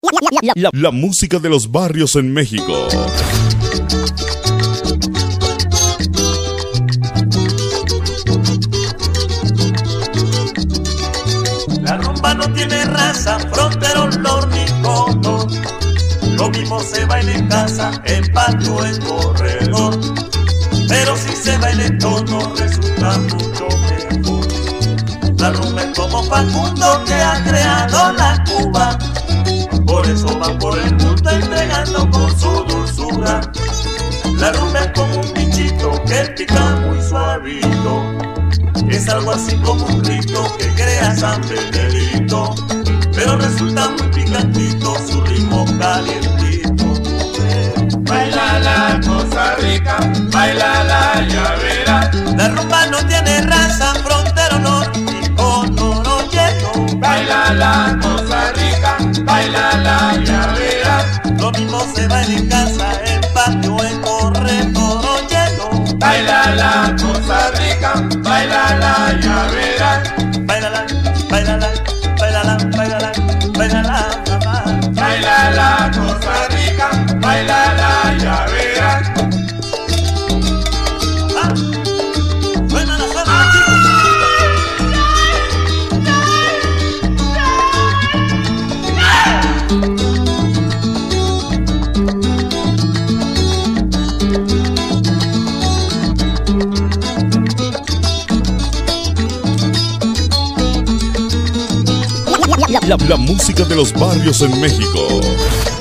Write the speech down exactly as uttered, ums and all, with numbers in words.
La, la, la música de los barrios en México. La rumba no tiene raza, frontera, olor ni color. Lo mismo se baila en casa, en patio, en corredor. Pero si se baila en tono, resulta mucho mejor. La rumba es como Facundo que ha creado la Cuba. Por eso va por el mundo entregando con su dulzura. La rumba es como un bichito que pica muy suavito. Es algo así como un grito que crea San Benedito. Pero resulta muy picantito su ritmo calientito. Baila la cosa rica, baila la llavera. La rumba no tiene raza, frontera, honor ni color o lleno. Baila la cosa rica, baila la llavera. Lo mismo se baila en casa, en patio, en corredor o lleno. Baila la cosa rica, baila la llavera. Bailala, bailala, bailala, bailala, bailala, mamá. Baila la cosa rica, baila la llavera. Ah, suénala, suénala, chicos. La, la música de los barrios en México.